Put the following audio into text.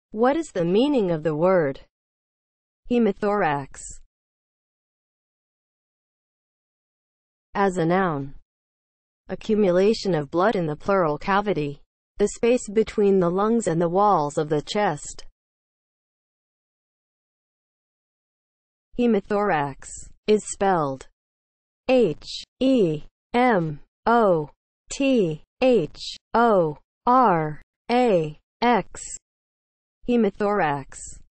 What is the meaning of the word HEMOTHORAX? As a noun, accumulation of blood in the pleural cavity, the space between the lungs and the walls of the chest. HEMOTHORAX is spelled HEMOTHORAX. HEMOTHORAX.